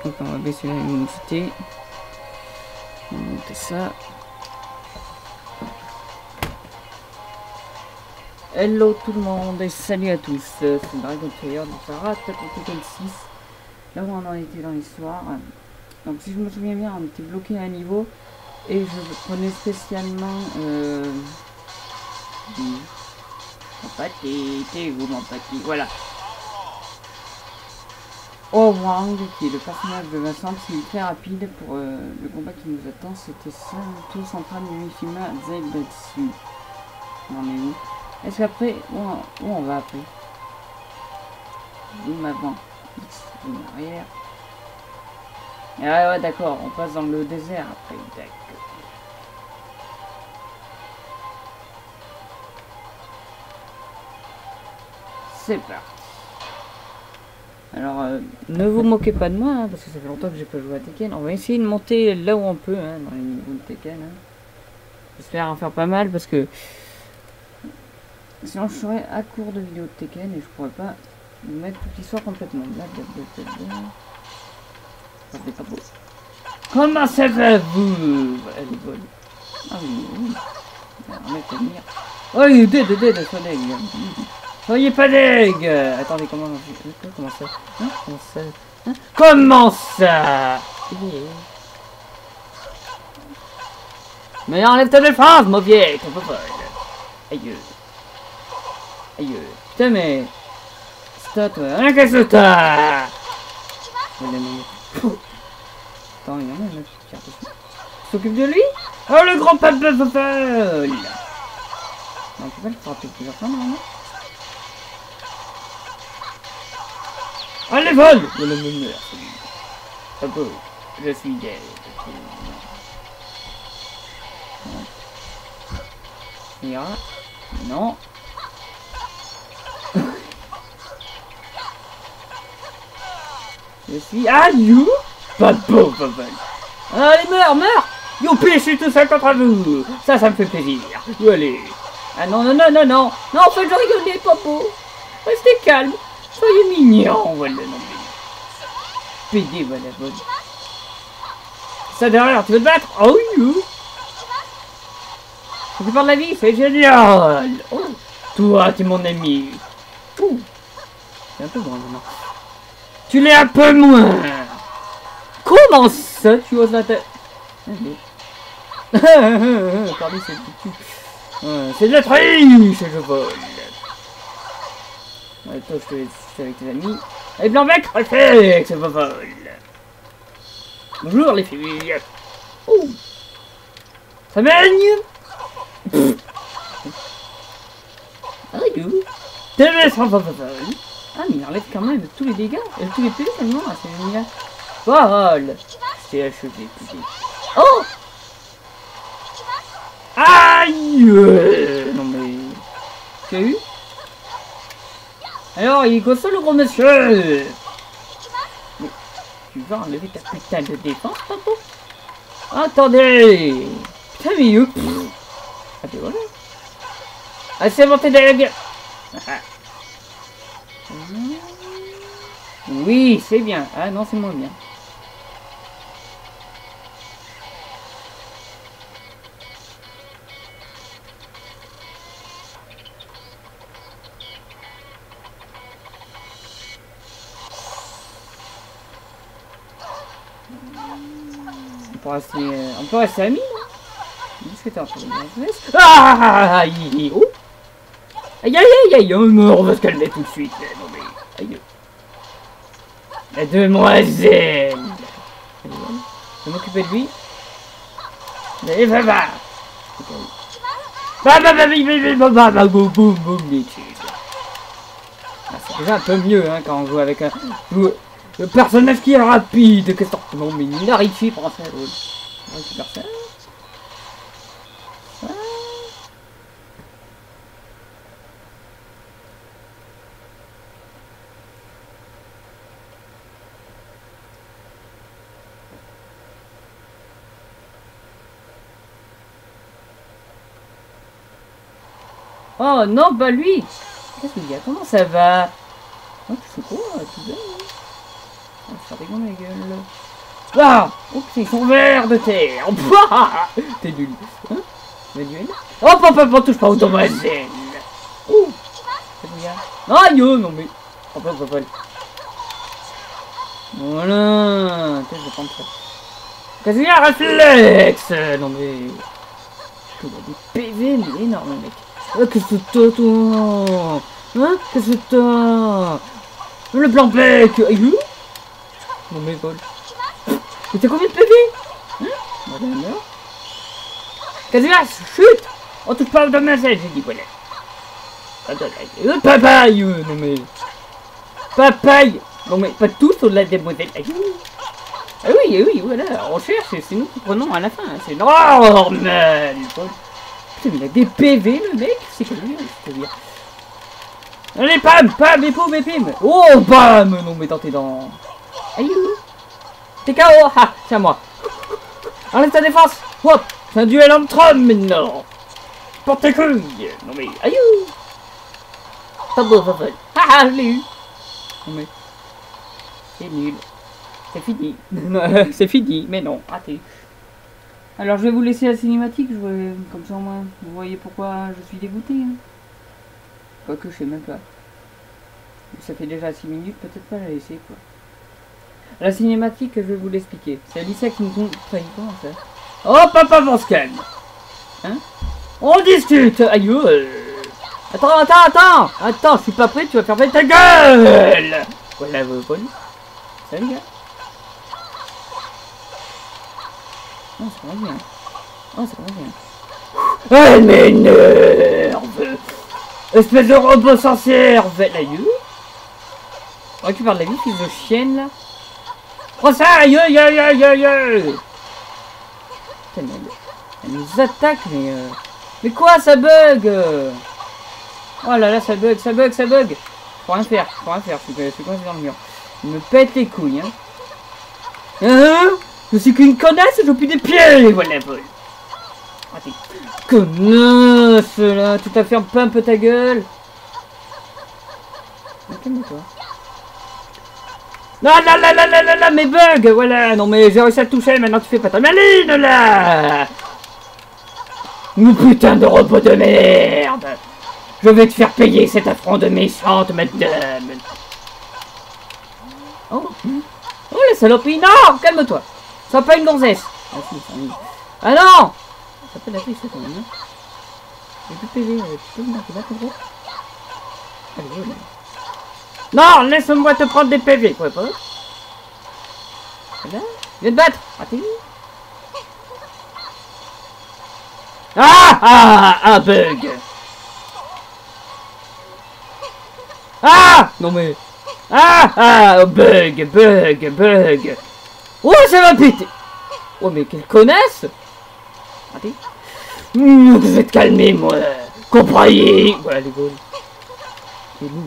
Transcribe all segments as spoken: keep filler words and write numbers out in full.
Donc on va baisser la luminosité. On va monter ça. Hello tout le monde et salut à tous. C'est Dragon Player de Sarah Tekken six. Là où on en était dans l'histoire. Donc si je me souviens bien, on était bloqué à un niveau. Et je prenais spécialement... Euh... Mon pâté, t'es où mon pâté? Voilà. Oh Wang, qui est le personnage de Vincent, qui est très rapide pour euh, le combat qui nous attend. C'était ça, tout central de Mishima Zaibatsu. On en est où? Est-ce qu'après, où, où on va après? Zoom avant, zoom arrière. Et ouais, ouais, d'accord, on passe dans le désert après, d'accord. C'est parti. Alors, euh, ne vous moquez pas de moi, hein, parce que ça fait longtemps que j'ai pas joué à Tekken. On va essayer de monter là où on peut, hein, dans les niveaux de Tekken. Hein. J'espère en faire pas mal, parce que sinon je serais à court de vidéos de Tekken et je pourrais pas me mettre toute l'histoire complètement. Là, là, là, là, là. Ça fait pas beau. Comment ça va vous? Elle est bonne. Ah oui, oui. On va tenir. Oh, il est dead, dead, dead, soyez deg. Soyez pas deg. Attendez, comment comment ça? Hein? Comment ça? Hein? Comment ça? Mais enlève ta défense, mauvais, ton folle. Aïe. Aïe. Putain, mais... C'est toi. Hein, qu'est-ce que t'as? Attends, il y en a un mec qui s'occupe de lui? Oh, le grand papa de folle. Non, on peut pas le frapper plusieurs fois, non? Allez, vole! Je le me meurs. Ah bon, je suis dead. Ira. Non. Je suis... Ah, you! Pas beau, papa. Allez, meurs, meurs! Youpi, je suis tout seul contre vous! Ça, ça me fait plaisir. Allez. Ah non, non, non, non, non! Non, en fait, je rigolais, pas beau. Restez calme. Soyez mignon, voilà, non mais... Pédé, voilà, voilà. Ça derrière, tu veux te battre? Oh, you! Tu fais peur de la vie, c'est génial! Oh, toi, t'es mon ami. Oh. C'est un peu bon, maintenant. Tu l'es un peu moins! Comment ça, tu oses la tête? Pardon, c'est petit. C'est de la triche, je vole. Ouais, toi, je te laisse avec tes amis. Et blanc-bec, réflexe, je vole. Bonjour, les filles. Oh. Ça baigne. Ah, you. T'es sans vol. Ah, mais il enlève quand même tous les dégâts. Et tous les P V, c'est moi, c'est génial. Vol. Je t'ai achevé, putain. Oh. Aïe. Non, mais... Tu as eu? Alors, il est quoi ça, le gros monsieur? Mais, tu vas enlever ta putain de défense, papa? Attendez. Putain, mais you. Ah, ben voilà. Ah, c'est monté de la gueule. Oui, c'est bien. Ah non, c'est moins bien. On peut rester, on peut rester amis, non? Qu'est-ce que t'es en train de dire? Ah, aïe, oh. Aïe, aïe, aïe, aïe, on va se calmer tout de suite. Non mais, aïe. La demoiselle. Je vais m'occuper de lui. Allez, va, va. Va, va, va, va, va, va, boum, boum, boum, c'est déjà un peu mieux, hein, quand on joue avec un... Le personnage qui est rapide, qu'est-ce que... Non, mais Minarichi prend ça, oui. Super ça. Oh non, pas lui. Qu'est-ce qu'il y a? Comment ça va? Oh, tu fais quoi? Tu viens, hein? Oh, ça rigole. dans ma gueule. Waouh! Oups, ils sont verts de terre. T'es nul. Hein? Mais duel? Hop, hop, hop, on touche pas aux demoiselles. Ouh! Aïe, non mais. Hop, hop, hop, hop. Voilà. Tiens, je vais prendre ça. Casimir, réflexe! Non mais. Il a des P V, mais énorme, mec. Oh, qu'est-ce que t'as, toi? Hein? Qu'est-ce que t'as? Le blanc bec! Aïe! Non mais vol. Mais t'as combien de P V? Hein? Voilà, alors. Casimir, chute! On touche pas aux demoiselles, j'ai dit, voilà. Euh, papaye! Non mais. Papaye! Non mais pas tous au-delà des demoiselles. Aïe! Ah oui, oui, voilà, on cherche, c'est nous qui prenons à la fin, c'est normal. Putain, mais il a des P V, le mec, c'est comme lui, c'est dire. Allez, pam, pam, et poum, et pim. Oh, bam, non, mais dans tes dents. Aïe, t'es K O, ah, c'est à moi. Enlève ta défense, hop, c'est un duel entre hommes, maintenant. Porte tes couilles, non mais, aïe. Pas beau, pas folle. Ah, ah, je l'ai eu. Non mais, c'est nul. C'est fini. C'est fini, mais non, raté. Alors je vais vous laisser la cinématique, je vais, comme ça au moins, vous voyez pourquoi je suis dégoûté. Hein. Quoique je sais même pas. Ça fait déjà six minutes, peut-être pas la laisser quoi. La cinématique, je vais vous l'expliquer. C'est Alissa qui nous tombe. Comment ça? Hop, hop, hop, on se calme. Hein? On discute. Aïe. Attends, attends, attends. Attends, je suis pas prêt, tu vas fermer ta gueule. Voilà, vous voyez. Salut gars. Oh, ça va bien. Oh, ça va bien. Elle m'énerve. Espèce de robot sorcière. La gueule. Récupère de la vie, fils de chienne, là. Oh, ça, aïe, aïe, aïe, aïe, aïe, aïe. Putain, mais elle nous attaque, mais... Euh... Mais quoi, ça bug. Oh là là, ça bug, ça bug, ça bug. Je peux rien faire, je peux rien faire, je suis coincé dans le mur. Il me pète les couilles, hein. Hein? Je suis qu'une connasse, j'ai plus des pieds, voilà, vol. Raté. Connasse, là, tu t'as fait un pump ta gueule. Calme-toi. Non, non, non, non, non, non, non, mes bugs, voilà. Non, mais j'ai réussi à te toucher, maintenant tu fais pas ta maline, là. Mon putain de robot de merde. Je vais te faire payer cet affront de méchante, madame. Oh, oh la saloperie, non, calme-toi. Sois pas une gonzesse. Ah, si, ah non. Ça peut l'appeler ça quand même. Hein. J'ai plus de P V, tu peux me mettre là, gros. Allez, voilà. Non, laisse-moi te prendre des P V, quoi, pas. Voilà. Viens te battre. Raté. Ah, ah, un bug. Ah, non mais. Ah, ah, bug, bug, bug. Oh, ça va péter. Oh, mais quelle connasse. Raté. Mmh, je vais te calmer, moi. Comprenez. Voilà, les gars. C'est lourd.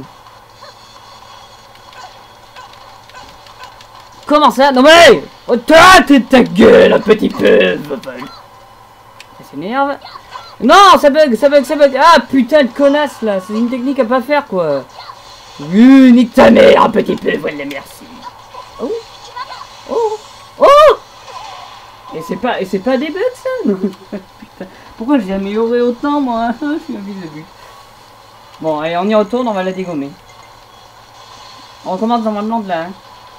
Comment ça? Non mais! Oh, toi, t'es ta gueule un petit peu! Ça s'énerve. Non, ça bug, ça bug, ça bug! Ah putain de connasse là! C'est une technique à pas faire quoi! Oui, nique ta mère un petit peu, voilà, merci! Oh! Oh! Oh! Et c'est pas, et c'est pas des bugs ça? Putain, pourquoi j'ai amélioré autant moi? Je suis un fils de but. Bon, allez, on y retourne, on va la dégommer. On recommence normalement de là, hein.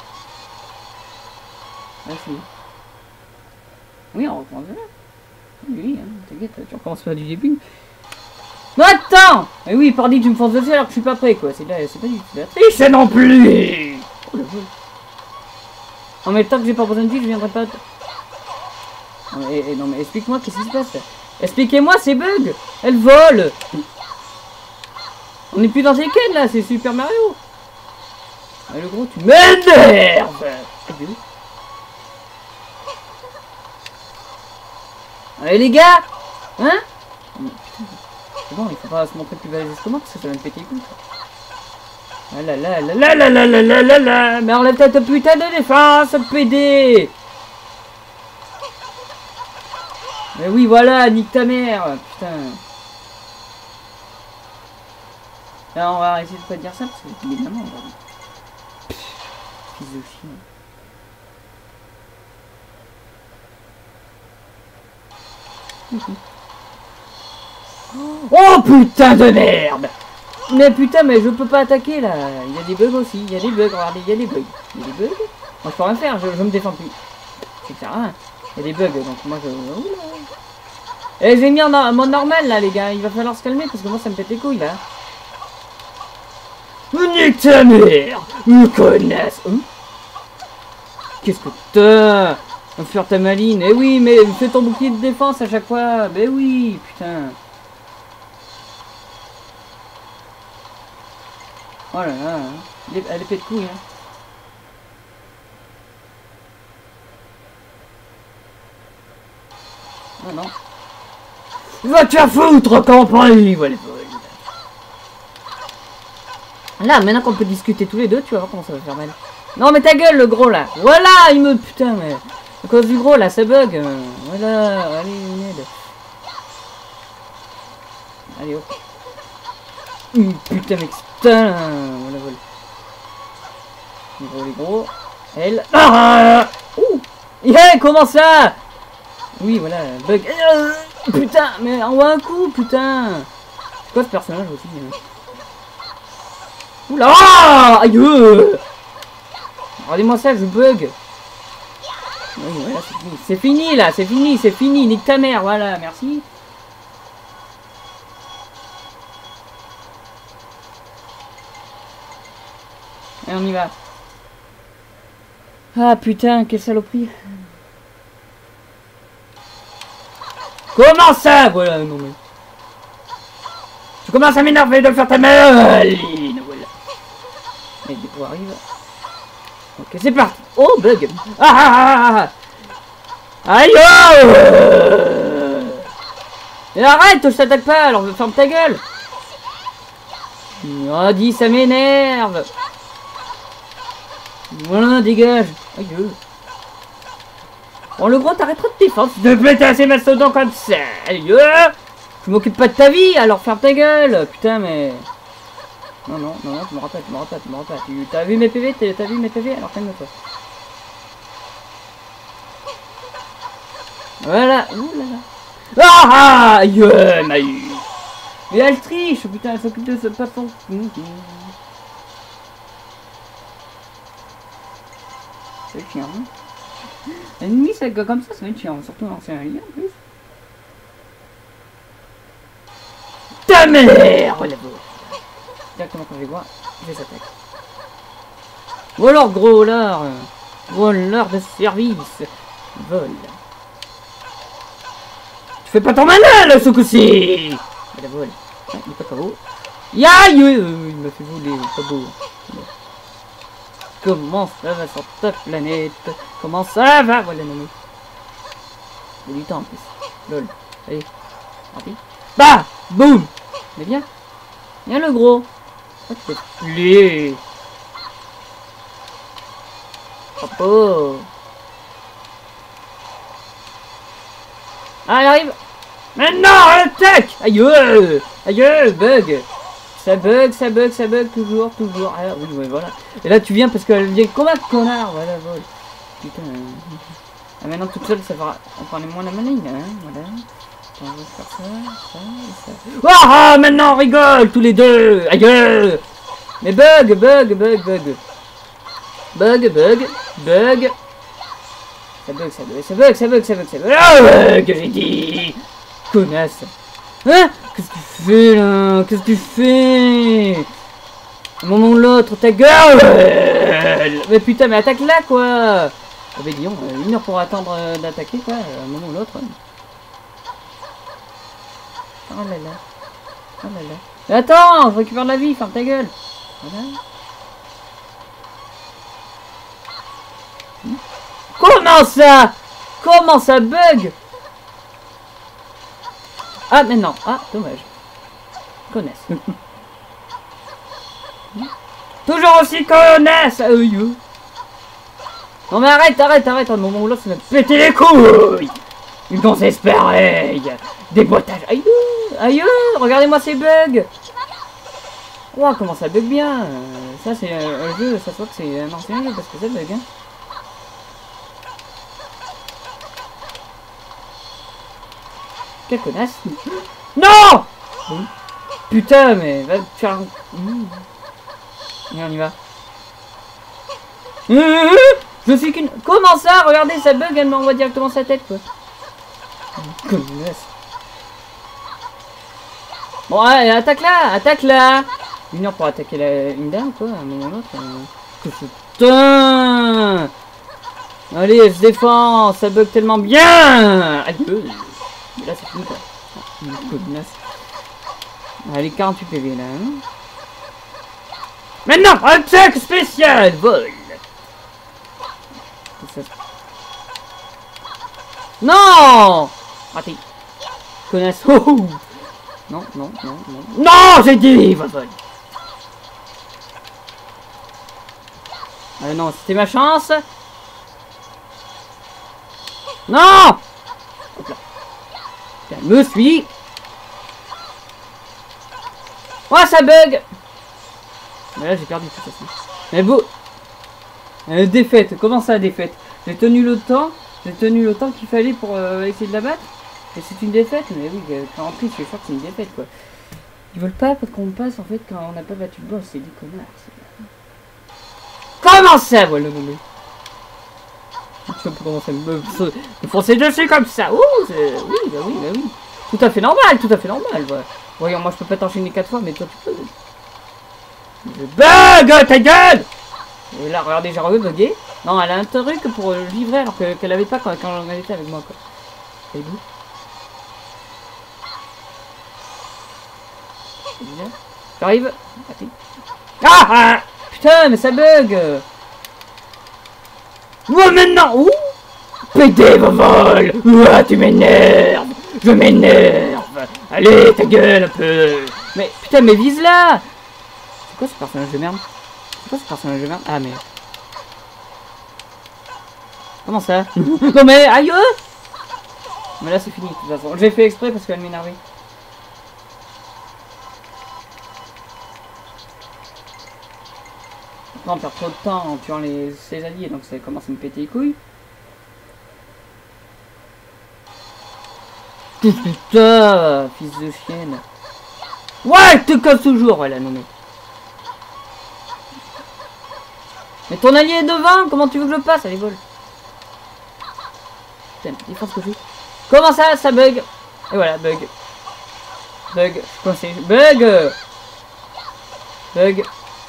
Merci. Oui, on recommence là. Oui, hein, t'inquiète, tu recommences pas du début. Non, attends! Mais oui, pardi, tu me forces dessus alors que je suis pas prêt, quoi. C'est là, c'est pas du tout la triche non plus! Oh, le vol. En même temps que j'ai pas besoin de vie, je viendrai pas... Non mais, non, mais explique-moi, qu'est-ce qui se passe? Expliquez-moi ces bugs! Elle vole! On est plus dans Tekken, là, c'est Super Mario! Ah, le gros, tu m'énerves! Allez les gars, hein? C'est bon, il faut pas se montrer plus balèze que moi parce que ça va me péter les couilles. Ah là là là là là là là là là là. Mais enlève ta putain de défense, P D. Mais oui voilà, nique ta mère, putain. Là on va essayer de pas dire ça parce que évidemment on va... Fils de chien. Oh putain de merde! Mais putain, mais je peux pas attaquer là. Il y a des bugs aussi. Il y a des bugs, regardez, il y a des bugs. Il y a des bugs. Moi je peux rien faire, je, je me défends plus. C'est ça, hein. Il y a des bugs, donc moi je... Eh, j'ai mis en, en mode normal là les gars. Il va falloir se calmer parce que moi ça me pète les couilles là. Nique ta mère! Me connaisse! Hein? Qu'est-ce que t'as? On va faire ta maline. Eh oui, mais fais ton bouclier de défense à chaque fois. Mais oui, putain. Oh là là, elle est, elle est pète couille, hein. Oh non. Va te faire foutre, compris, voilà. Là, maintenant qu'on peut discuter tous les deux, tu vas voir comment ça va faire mal. Non, mais ta gueule, le gros, là. Voilà, il me... Putain, mais... À cause du gros, là, ça bug. Voilà, allez, une aide. Allez, hop. Hum, putain, mec, putain. Voilà, voilà. Les gros, les gros. Elle... Ah ouh. Yeah, comment ça? Oui, voilà, bug. Euh, putain, mais envoie un coup, putain. C'est quoi ce personnage aussi, hein? Oula, ah, aïe. Regardez-moi ça, je bug. Oui, voilà, c'est fini. C'est fini, là, c'est fini, c'est fini. Nique ta mère, voilà, merci. Et on y va. Ah, putain, quelle saloperie. Comment ça? Voilà, non mais... Tu commences à m'énerver de faire ta maline, voilà. Et du coup, arrive. Ok, c'est parti. Oh, bug. Ah ah ah ah. Aïe oh. Et arrête, je t'attaque pas, alors ferme ta gueule. Oh, dis, ça m'énerve. Voilà, dégage. Aïe. Bon, le gros, t'arrêteras de te défendre. S'il te plaît, t'es assez mastodon comme ça. Aïe. Je m'occupe pas de ta vie, alors ferme ta gueule. Putain, mais... Non, non, non, non, tu me rappelles, tu me rappelles, tu me rappelles. Tu t'as vu mes P V, t'as vu mes P V, alors calme-toi. Voilà. Ouh là là. Ah ah. Aïe, m'a eu. Mais elle triche, putain, elle s'occupe de ce patron. C'est chiant, hein. L'ennemi, c'est comme ça, ça va être chiant, surtout dans l'ancien allié en plus. Ta mère! Voilà, directement quand je les vois, je les attaque. Ou alors gros lard, gros lard de service, vol. Tu fais pas ton malin là ce coup-ci! Voilà, vol. Ah, il est pas K O. Yaï! Euh, il m'a fait voler, pas beau. Comment ça va sur ta planète? Comment ça va? Voilà, non mais. Il y a du temps en plus. Lol. Allez. Rapide. Bah! Boum! Mais viens. Viens le gros. Oh, tu peux plus. Oh. Ah, elle arrive. Maintenant, attaque! Aïe! Aïe! Bug! Ça bug, ça bug, ça bug, toujours, toujours. Ah oui, ouais, voilà. Et là, tu viens parce qu'elle vient comme un connard. Voilà, voilà. Putain. Ah, maintenant, toute seule, ça va. On prenait moins la maligne, hein. Voilà. On va faire ça, ça, ça. Ah, ah, maintenant, on rigole, tous les deux. Aïe! Mais bug, bug, bug, bug. Bug, bug, bug. Ça bug, ça bug, ça bug, ça bug, ça bug, ça bug. Ah, ouais, que j'ai dit. Connasse. Hein? Qu'est-ce que tu fais là? Qu'est-ce que tu fais? Un moment ou l'autre, ta gueule! Mais putain, mais attaque là quoi! Ah bah disons, une heure pour attendre euh, d'attaquer quoi, un moment ou l'autre. Oh là là. Oh là là. Mais attends, je récupère de la vie, ferme ta gueule! Voilà. Comment ça? Comment ça bug? Ah, mais non. Ah, dommage. Connaisse. Toujours aussi connaisse. Euh, non mais arrête, arrête, arrête. À un moment où là, ça va péter les couilles. Une grossesse pareille. Déboîtage. Aïe, aïe. Regardez-moi ces bugs. Ouah, comment ça bug bien. Ça, c'est un jeu. Ça se voit que c'est un ancien jeu parce que ça bug. Hein. Quelle connasse. Non. Oui. Putain, mais va te faire un... Mmh. Et on y va. Mmh. Je suis qu'une... Comment ça? Regardez, ça bug, elle m'envoie directement sa tête, quoi. Connasse. Bon, allez, attaque là, attaque là. Une heure pour attaquer la... une dame, quoi, un moment ou l'autre. Euh... Putain. Allez, elle se défend, ça bug tellement bien. Aïe, là c'est fini, quoi. Connasse. Allez, quarante-huit P V là. Hein. Maintenant, attaque spéciale, vol. Non. Raté. Connasse. Oh, oh. Non, non, non, non. Non, j'ai dit, vol. Ah non, c'était ma chance. Non. Hop là. Je me suis. Oh, ça bug. Mais là, j'ai perdu de toute façon. Mais beau. Euh, défaite. Comment ça, défaite? J'ai tenu le temps. J'ai tenu le temps qu'il fallait pour euh, essayer de la battre. Et c'est une défaite. Mais oui, quand en plus, je suis sûr que c'est une défaite, quoi. Ils veulent pas qu'on passe, en fait, quand on n'a pas battu le boss. C'est des connards. Comment ça, voilà, non, mais... Je sais pas comment ça me... me foncer dessus comme ça. Ouh, oui, bah oui, bah oui. Tout à fait normal, tout à fait normal, ouais. Voyons, moi je peux pas t'enchaîner quatre fois, mais toi tu peux. Je bug, ta gueule. Et là, regardez, j'ai rebugué. Non, elle a un truc pour le livrer alors qu'elle qu avait pas quand, quand elle était avec moi, quoi. C'est où? J'arrive. Ah, ah. Putain, mais ça bug. Ouais, maintenant. Ouh. Pédé vos vols. Ouah, tu m'énerves. Je m'énerve. Allez, ta gueule un peu. Mais putain, mais vise là. C'est quoi ce personnage de merde? C'est quoi ce personnage de merde? Ah, mais... Comment ça? Non mais, aïe. Mais là, c'est fini, de toute façon. J'ai fait exprès parce qu'elle m'énervait. On perd trop de temps en tuant les, ses alliés, donc ça commence à me péter les couilles. Putain, fils de chienne. Ouais, te casse toujours, elle a nommé. Mais ton allié est devant, comment tu veux que je passe? Allez, vole. Putain, défense que je fais. Comment ça, ça bug? Et voilà, bug. Bug, coincé. Bug. Bug.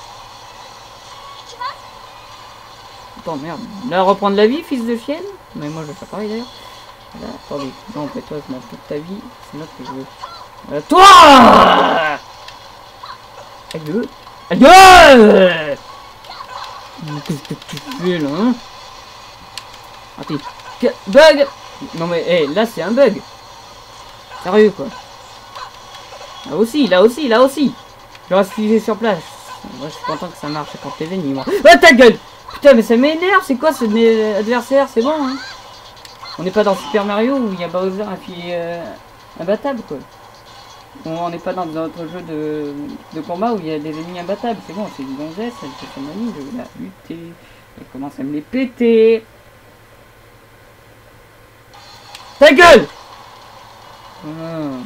Attends, merde. Là, reprendre la vie, fils de chienne. Mais moi, je vais faire pareil d'ailleurs. Là, attendez. Non, en fait, toi, je m'en fous de ta vie. C'est notre que je veux. Euh, toi. Aïe. Aïe. Qu'est-ce que tu fais là, hein? Attends. Bug. Non, mais hey, là, c'est un bug. Sérieux, quoi. Là aussi, là aussi, là aussi. Je reste figé sur place. Moi, je suis content que ça marche quand t'es venu, moi. Ah, ta gueule! Putain, mais ça m'énerve, c'est quoi ce adversaire? C'est bon, hein? On n'est pas dans Super Mario où il y a Bowser un pied euh, imbattable, quoi. On n'est pas dans notre jeu de, de combat où il y a des ennemis imbattables. C'est bon, c'est une gonzesse, elle fait son ami, je vais la lutter. Elle commence à me les péter. Ta gueule! Ah.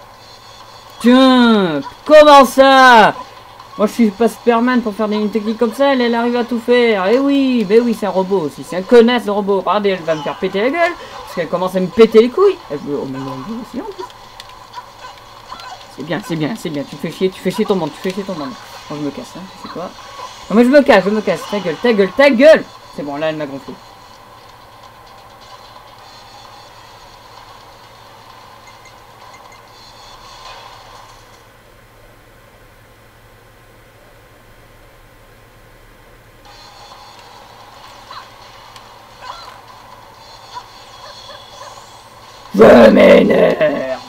Tiens, comment ça? Moi je suis pas Superman pour faire des techniques comme ça, elle, elle arrive à tout faire. Eh oui, ben oui, c'est un robot aussi, c'est un connasse le robot. Regardez, elle va me faire péter la gueule, parce qu'elle commence à me péter les couilles. Elle veut... Oh mais non, aussi en plus. C'est bien, c'est bien, c'est bien, tu fais chier, tu fais chier ton monde, tu fais chier ton monde. Bon, je me casse, hein, tu sais quoi? Non mais je me casse, je me casse, ta gueule, ta gueule, ta gueule. C'est bon, là elle m'a gonflé. Je m'énerve.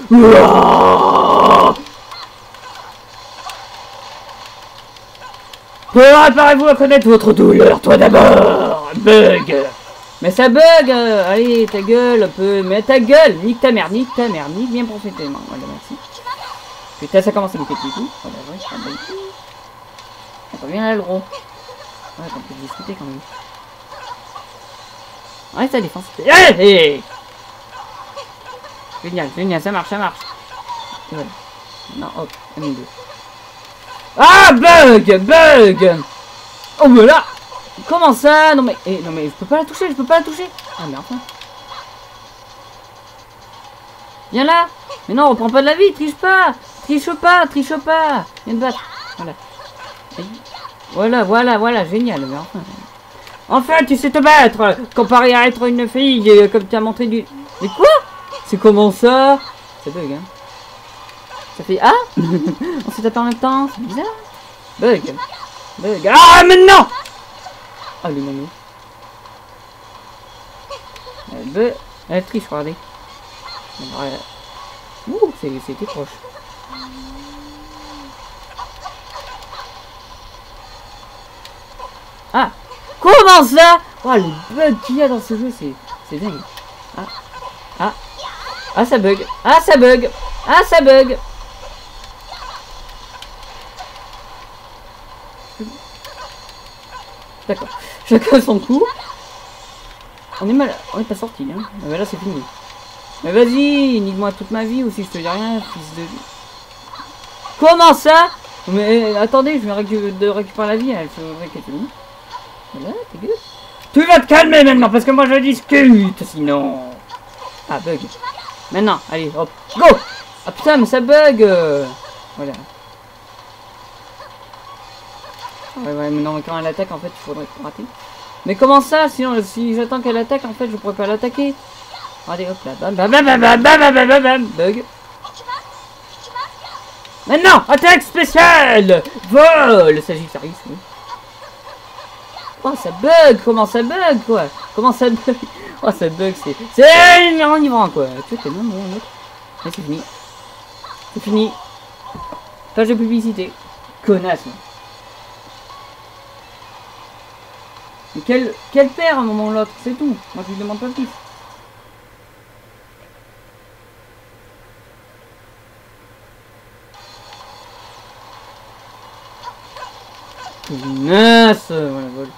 Préparez-vous à connaître votre douleur, toi d'abord. Bug. Mais ça bug. Allez, ta gueule un peu. Mais ta gueule. Nique ta mère, nique ta mère, nique bien profondément. Voilà, merci. Putain, ça commence à me péter les couilles. Voilà, ouais, c'est un bon coup. On revient là, le gros. Ouais, on peut discuter quand même. Ouais, ça défense. Hey, hey. Génial, génial, ça marche, ça marche. Et voilà. Non, hop, un et deux. Ah, bug, bug. Oh, mais là. Comment ça? Non, mais, eh, non, mais je peux pas la toucher, je peux pas la toucher. Ah, mais enfin. Viens là. Mais non, on reprend pas de la vie, triche pas. Triche pas, triche pas. Viens te battre. Voilà. Voilà, voilà, voilà, génial. Mais enfin. Enfin, tu sais te battre. Comparé à être une fille, comme tu as montré du... Mais quoi? C'est comment ça? Ça bug, hein. Ça fait... Ah. On s'est tapé en même temps. C'est bizarre. Bug. Bug. Ah, maintenant. Ah, le mamie. Elle bug. Elle triche, regardez. Ouh, c'était proche. Ah. Comment ça? Oh, les bugs qu'il y a dans ce jeu, c'est dingue. Ah. Ah. Ah, ça bug. Ah, ça bug. Ah, ça bug. D'accord. Chacun son coup. On est mal. On est pas sorti, hein. Mais là, c'est fini. Mais vas-y, nique-moi toute ma vie, ou si je te dis rien, fils de... Comment ça? Mais attendez, je viens récu de récupérer la vie, elle faudrait qu'elle finisse. Voilà, t'es gueule. Tu vas te calmer maintenant, parce que moi je discute, sinon... Ah, bug. Maintenant, allez, hop, go. Ah putain, mais ça bug. Voilà. Ouais, ouais, mais non, mais quand elle attaque, en fait, il faudrait rater. Mais comment ça? Sinon, si j'attends qu'elle attaque, en fait, je pourrais pas l'attaquer. Regardez, hop là, bam, bam, bam, bam, bam, bam, bam, bam, bam, bug. Maintenant, attaque spéciale. Vol, Sagittarius, oui. Oh, ça bug, comment ça bug, quoi? Comment ça bug? Oh, ça bug, c'est... C'est enivrant, quoi. Tu vois, t'es non, non, non. Mais c'est fini. C'est fini. Page de publicité. Connasse, moi. Mais quel, quel père, à un moment ou l'autre, c'est tout. Moi, je lui demande pas plus. Connasse. Voilà, voilà.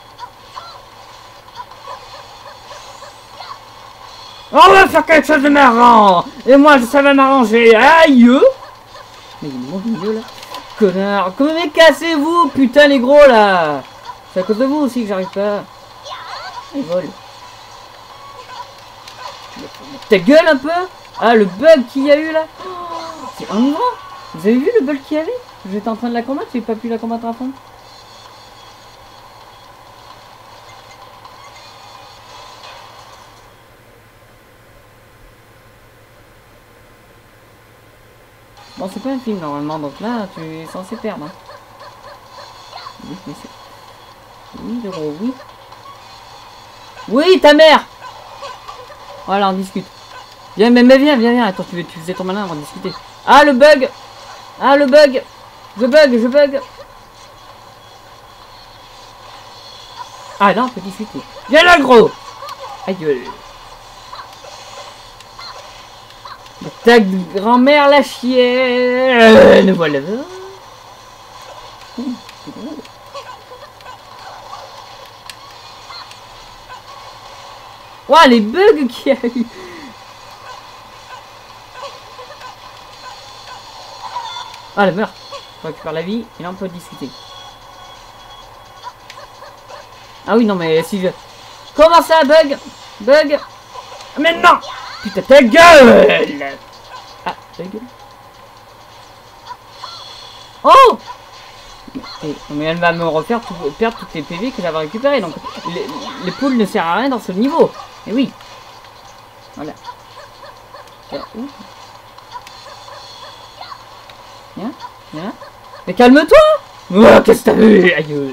On va faire quelque chose de marrant. Et moi, ça va m'arranger. Aïe. Mais il est mon milieu, là. Connard. Comment mais cassez-vous, putain, les gros, là. C'est à cause de vous aussi que j'arrive pas. Il vole. Ta gueule un peu. Ah, le bug qu'il y a eu, là. Oh, c'est enivrant. Vous avez vu le bug qu'il y avait? J'étais en train de la combattre, j'ai pas pu la combattre à fond. Bon, c'est pas un film normalement, donc là, tu es censé perdre. Hein. Oui, mais c'est... Oui, gros, oui. Oui, ta mère. Voilà, on discute. Viens, mais, mais viens, viens, viens. Attends, tu, tu faisais ton malin, on va discuter. Ah, le bug. Ah, le bug. Je bug, je bug. Ah, là, on peut discuter. Viens là, gros. Aïe gueule. Ta grand-mère la chienne. Voilà. Ouah, les bugs qu'il y a eu. Ah, la meurt. On récupère la vie et là on peut discuter. Ah oui, non, mais si je... Comment ça, bug? Bug? Mais non! Putain, ta gueule! Ah, ta gueule. Oh! Et, mais elle va me refaire tout, perdre toutes les P V que j'avais récupérées. Donc, les, les poules ne servent à rien dans ce niveau. Et oui. Voilà. Viens, viens, viens. Mais calme-toi! Oh, qu'est-ce que t'as vu? Aïe.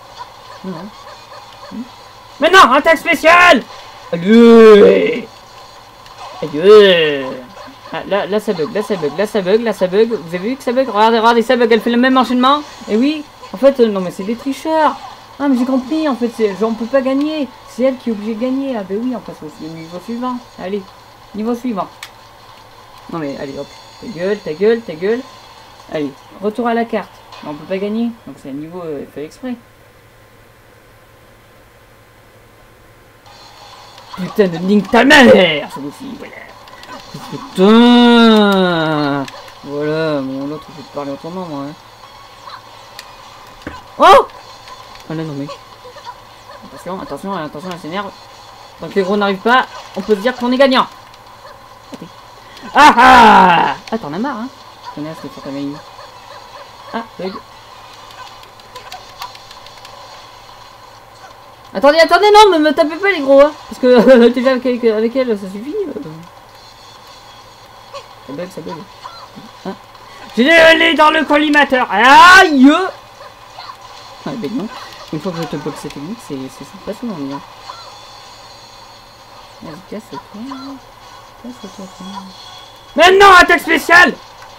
Mais non, attaque spéciale! Allez! Aïe. Ah, là, là ça bug, là ça bug, là ça bug, là ça bug. Vous avez vu que ça bug? Regardez, regardez, ça bug, elle fait le même enchaînement. Et oui, en fait, euh, non mais c'est des tricheurs. Ah mais j'ai compris, en fait, genre on peut pas gagner. C'est elle qui est obligée de gagner. Ah ben oui, on passe au niveau suivant. Allez, niveau suivant. Non mais allez, hop. Ta gueule, ta gueule, ta gueule. Allez, retour à la carte. Non, on peut pas gagner, donc c'est un niveau euh, fait exprès. Putain de nique ta mère, ça aussi, voilà. Putain. Voilà, bon l'autre il peut parler autrement moi. Hein. Oh. Ah là non mais. Attention, attention, attention, elle s'énerve. Tant que les gros n'arrivent pas, on peut se dire qu'on est gagnant. Ah ah. Ah t'en as marre hein. Connasse les sur ta main. Ah, bug. Attendez, attendez, non, me, me tapez pas les gros hein. Parce que euh, déjà avec, avec elle ça suffit. Euh... Ça bug, ça bug. Hein. J'ai allé dans le collimateur. Aïe. Ah ben non. Une fois que je te bloque cette technique, c'est pas souvent bien. Vas-y, casse-toi. Casse-toi. Maintenant, attaque spéciale.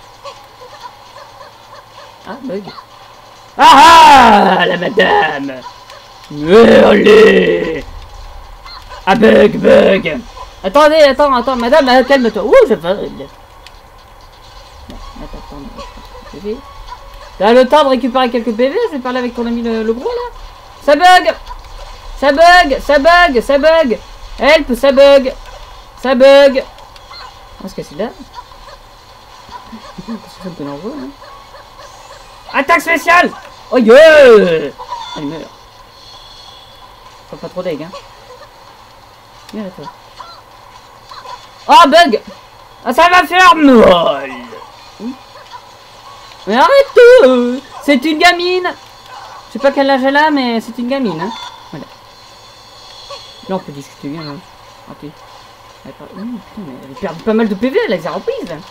Ah, bug. Ah ah, la madame. Mais allez. Ah, bug, bug. Attendez, attends, attends, madame, euh, calme-toi. Ouh, je vole. Bon, attends, attends, attends. T'as le temps de récupérer quelques P V? Je vais parler avec ton ami le, le gros là. Ça bug. Ça bug, ça bug, ça bug. Help, ça bug. Ça bug. On va se casser là. C'est un peu dangereux, hein. Attaque spéciale. Oh yeah. Elle meurt. Faut pas trop deg, hein. Viens là, toi. Oh, bug. Ah, ça va faire mal. Mais arrête tout. C'est une gamine. Je sais pas quel âge elle a, mais c'est une gamine, hein. Voilà. Là, on peut discuter bien, là. Ok. Elle a perdu... Mmh, putain, mais elle a perdu pas mal de P V, elle a les reprises, là.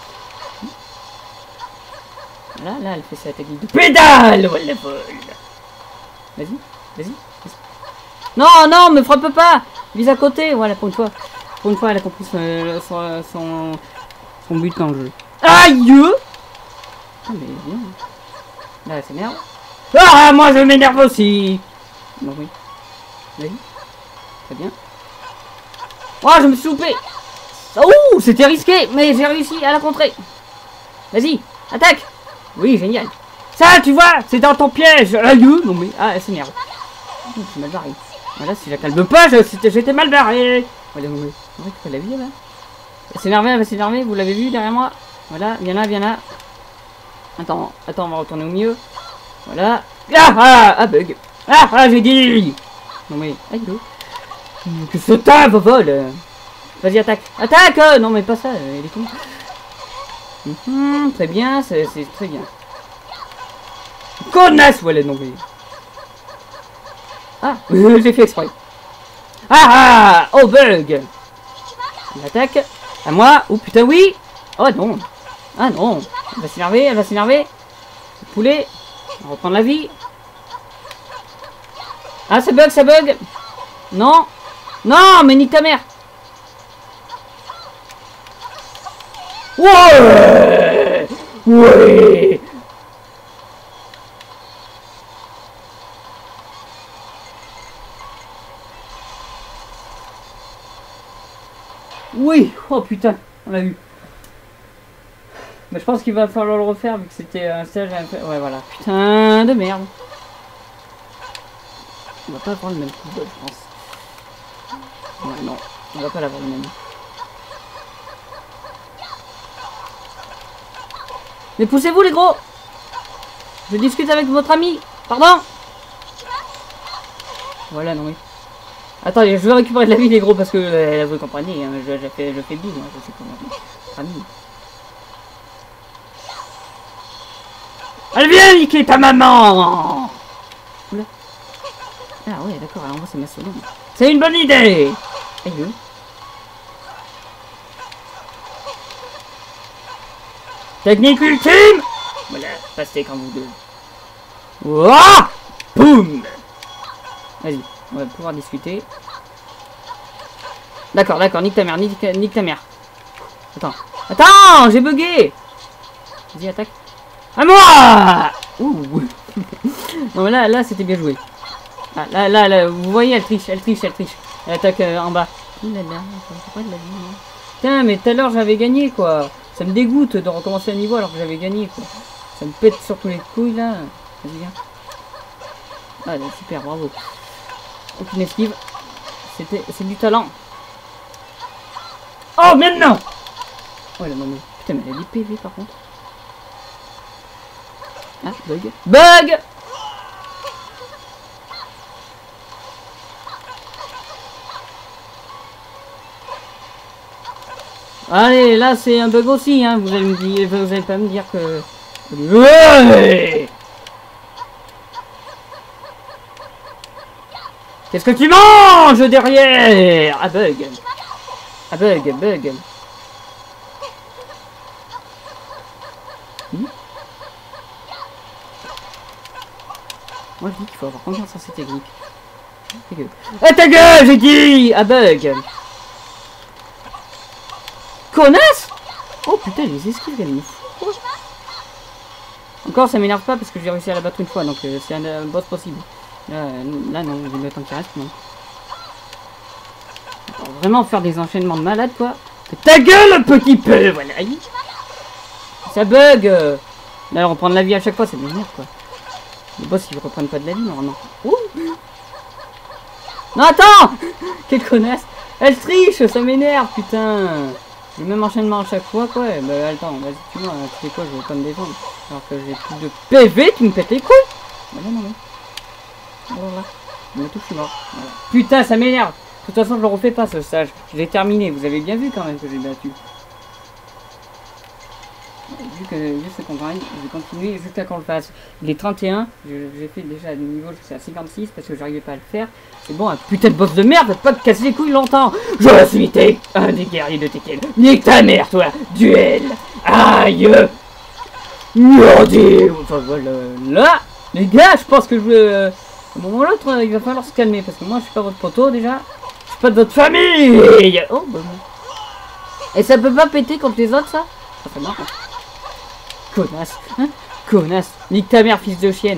Là, là, elle fait sa technique de pédale. Voilà, vas-y, vas-y. Vas non, non, me frappe pas. Vise à côté. Voilà, pour une fois. Pour une fois, elle a compris son, son, son, son but en jeu. Aïe. Ah, mais bien. Là, elle s'énerve. Ah, moi, je m'énerve aussi. Bon, oui. Vas-y. Très bien. Oh, je me suis loupé. Oh, c'était risqué, mais j'ai réussi à la contrer. Vas-y, attaque. Oui, génial. Ça, tu vois, c'est dans ton piège. Aïe. Non, mais... Ah, elle s'énerve. Oh, c'est mal barré. Voilà, si je la calme pas, j'étais mal barré. Voilà, non, mais... On récupère la vie, là. Elle s'énerve, elle va s'énerver. Vous l'avez vu derrière moi. Voilà, viens là, viens là. Attends, attends, on va retourner au milieu. Voilà. Ah, ah, ah, bug. Ah, ah, j'ai dit. Non, mais... Aïe. Que ce tape, vol. Vas-y, attaque. Attaque. Non, mais pas ça, il est con. Mmh, très bien, c'est très bien. Connasse, voilà, non, mais... Ah, j'ai fait exprès. Ah, ah, oh, bug. Il attaque. À moi. Oh, putain, oui. Oh, non. Ah, non. Elle va s'énerver, elle va s'énerver. Poulet. On va reprendre la vie. Ah, ça bug, ça bug. Non. Non, mais nique ta mère. Ouais. Ouais. Oui. Oh putain, on l'a eu. Mais je pense qu'il va falloir le refaire vu que c'était un stage un peu... Ouais, voilà. Putain de merde. On va pas avoir le même coup de bol, je pense. Ouais, non, on va pas l'avoir le même. Mais poussez-vous les gros. Je discute avec votre ami. Pardon. Voilà, non oui. Attendez, je veux récupérer de la vie les gros parce que euh, vous comprenez, hein, je, je fais je fais bise, moi, je sais comment. Ami. Elle vient niquer ta maman. Oula. Ah ouais, d'accord, alors moi c'est ma seconde. C'est une bonne idée. Aïe. Technique ultime. Voilà, passez quand vous deux. Ouah. Boum. Vas-y, on va pouvoir discuter. D'accord, d'accord, nique ta mère, nique, nique ta mère. Attends, attends, j'ai bugué. Vas-y, attaque. À moi. Ouh. Non mais là, là c'était bien joué. Ah, là, là, là, vous voyez, elle triche, elle triche, elle triche. Elle attaque euh, en bas. Ouh là là, pas de la vie. Putain, mais tout à l'heure j'avais gagné quoi. Ça me dégoûte de recommencer à niveau alors que j'avais gagné quoi. Ça me pète sur tous les couilles là. Vas-y, viens. Ah, là, super, bravo. Aucune esquive. C'était, c'est du talent. Oh, maintenant. Oh là non mais... Putain mais elle a des P V par contre. Ah, bug. Bug! Allez, là c'est un bug aussi, hein. Vous allez me dire, vous allez pas me dire que... Ouais! Qu'est-ce que tu manges derrière? Ah bug. Ah bug, bug. Hmm? Moi je dis qu'il faut avoir confiance en cette technique. Ta gueule. Ah ta gueule, j'ai dit! Ah bug. Connasse! Oh putain, les esquives, elle est... Encore, ça m'énerve pas parce que j'ai réussi à la battre une fois, donc euh, c'est un, un boss possible. Là, là non, je vais mettre un qui reste, non. Alors, vraiment faire des enchaînements de malade, quoi. Ta gueule, un petit peu, voilà. Ça bug. Là, reprendre la vie à chaque fois, c'est de merde, quoi. Les boss, ils reprennent pas de la vie, normalement. Ouh. Non, attends. Quelle connasse. Elle triche, ça m'énerve, putain. Le même enchaînement à chaque fois, quoi. Bah, attends, vas-y, tu vois, tu sais quoi, je vais pas me défendre. Alors que j'ai plus de P V, tu me pètes les couilles. Bah, non, non, non. Voilà. Mais tout, je suis mort. Voilà. Putain, ça m'énerve. De toute façon, je le refais pas, ce stage. Je l'ai terminé. Vous avez bien vu, quand même, que j'ai battu. Vu que vu ce campagne, je vais continuer jusqu'à qu'on le fasse. Les trente et un, j'ai fait déjà le niveau jusqu'à cinquante-six parce que j'arrivais pas à le faire. C'est bon, un putain de boss de merde, va pas te casser les couilles longtemps. Je suis Tek, un des guerriers de Tekken. Nique ta mère, toi. Duel. Aïe. Merde. Enfin voilà. Là, les gars, je pense que je veux... À un moment ou l'autre, il va falloir se calmer parce que moi, je suis pas votre poteau déjà. Je suis pas de votre famille. Oh, bah. Et ça peut pas péter contre les autres, ça? Ça fait marrant. Connasse, hein? Connasse, nique ta mère, fils de chienne.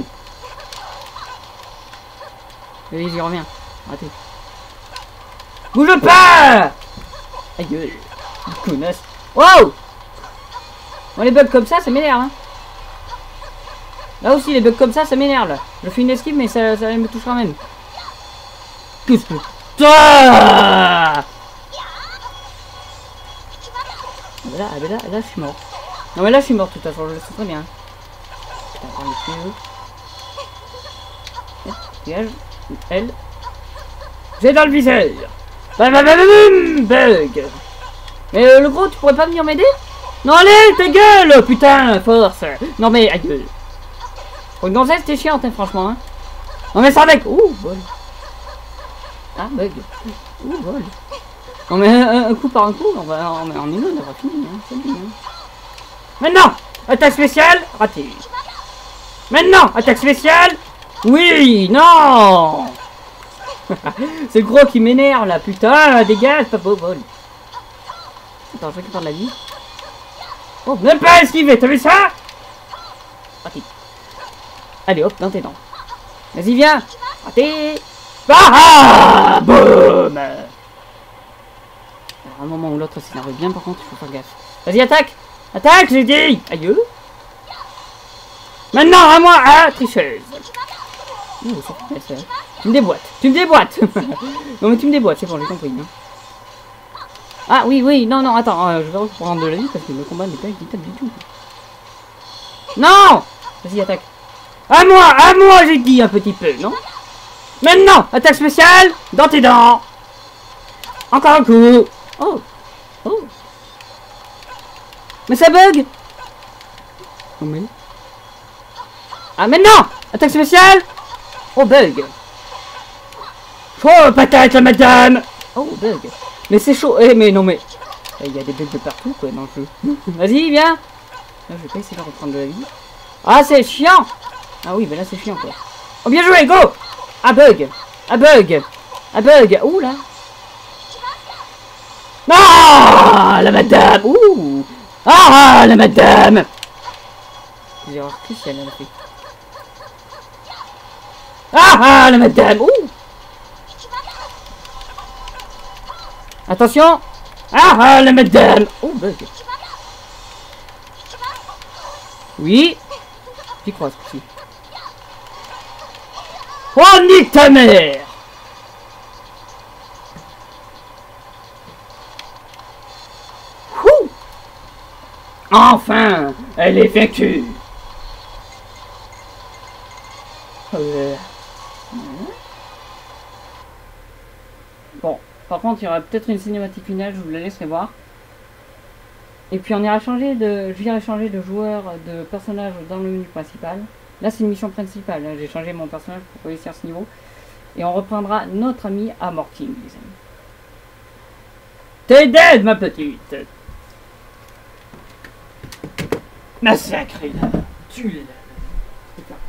Allez, j'y reviens. Raté. Bouge pas! Aïe gueule. Connasse. Wow! Bon, les bugs comme ça, ça m'énerve, hein. Là aussi, les bugs comme ça, ça m'énerve, là. Je fais une esquive, mais ça, ça me touche quand même. Qu'est-ce que... Ah! Là, là, là, là, je suis mort. Non mais là je suis mort de toute façon, je le sais très bien. Putain, prends les pieds. Piège. Elle. J'ai dans le viseur. Bam bam bam bam. Bug. Mais euh, le gros, tu pourrais pas venir m'aider? Non allez, ta gueule. Putain, force. Non mais, à gueule. Pour une gonzesse, t'es chiante, hein, franchement. Hein. Non mais ça mec. Ouh, vol. Ah, bug. Ouh, vol. Non mais un, un coup par un coup, on va en est une, on va finir. Hein, c'est bien. Hein. Maintenant, attaque spéciale, raté. Maintenant, attaque spéciale. Oui, non. C'est le gros qui m'énerve là, putain, dégage, pas beau vol. Attends, je récupère de la vie. Oh, même pas esquivé, t'as vu ça? Raté. Allez, hop, dans tes dents. Vas-y, viens. Raté. Ah, boum. Alors, à un moment ou l'autre, ça s'énerve bien, par contre, il faut faire gaffe. Vas-y, attaque. Attaque, j'ai dit. Aïe. Maintenant, à moi, à tricheuse. Ouh, ça fait ça. Tu me déboîtes. Tu me déboîtes. Non, mais tu me déboîtes, c'est bon, j'ai compris. Hein. Ah, oui, oui, non, non, attends. Euh, je vais reprendre de la vie parce que le combat n'est pas équitable du tout. Non. Vas-y, attaque. À moi, à moi, j'ai dit un petit peu, non? Maintenant, attaque spéciale, dans tes dents. Encore un coup. Oh. Oh. Mais ça bug. Oh mais... Ah maintenant, attaque spéciale. Oh bug. Oh patate la madame. Oh bug. Mais c'est chaud. Eh mais non mais... Il y a des bugs de partout quoi dans le jeu. Vas-y viens. Là je vais pas essayer de reprendre de la vie. Ah c'est chiant. Ah oui ben là c'est chiant quoi. Oh bien joué, go. Ah bug. Ah bug. Ah bug. Ouh là. Ah la madame. Ouh. Ah la madame. J'ai erreur cruciale elle a fait. Ah ah la madame. Ouh. Attention. Ah ah la madame. Oh bug. Oui. J'y crois ce coup-ci. Oh nique ta mère. Enfin, elle est vaincue. Euh. Bon, par contre, il y aura peut-être une cinématique finale, je vous la laisserai voir. Et puis on ira changer de, je viens changer de joueur, de personnage dans le menu principal. Là, c'est une mission principale. Hein. J'ai changé mon personnage pour réussir ce niveau. Et on reprendra notre ami Armor King, les amis. T'es dead, ma petite. Massacrez-la. Tuez-la. C'est parti.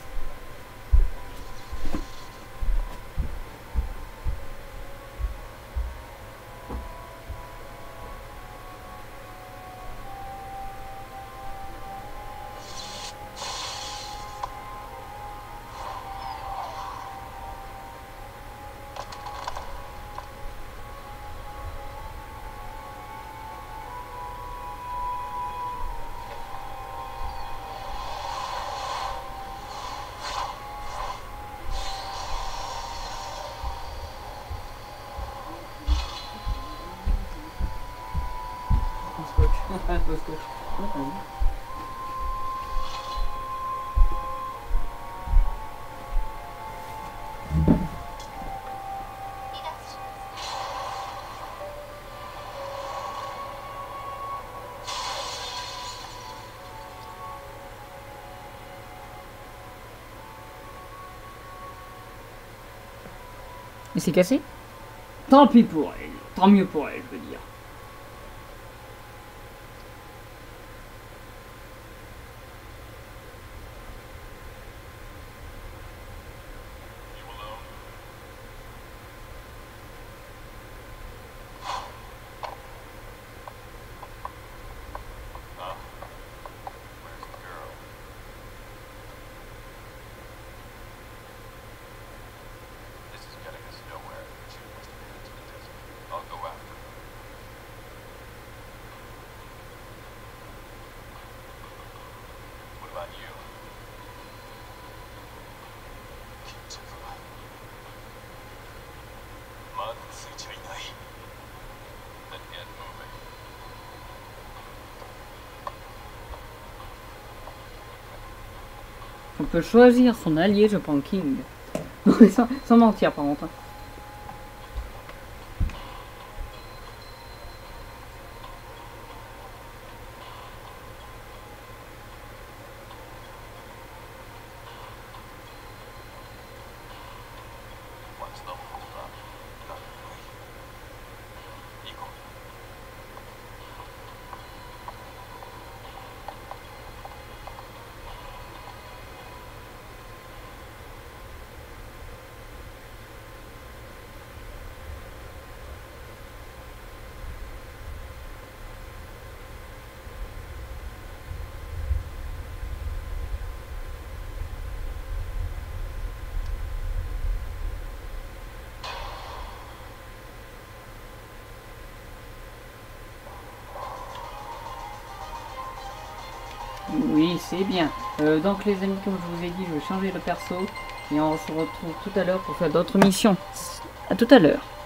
Il s'est cassé? Tant pis pour elle. Tant mieux pour elle, je veux dire. On peut choisir son allié, je prends King. sans, sans mentir par contre. Oui, c'est bien. Euh, donc les amis, comme je vous ai dit, je vais changer de perso. Et on se retrouve tout à l'heure pour faire d'autres missions. À tout à l'heure.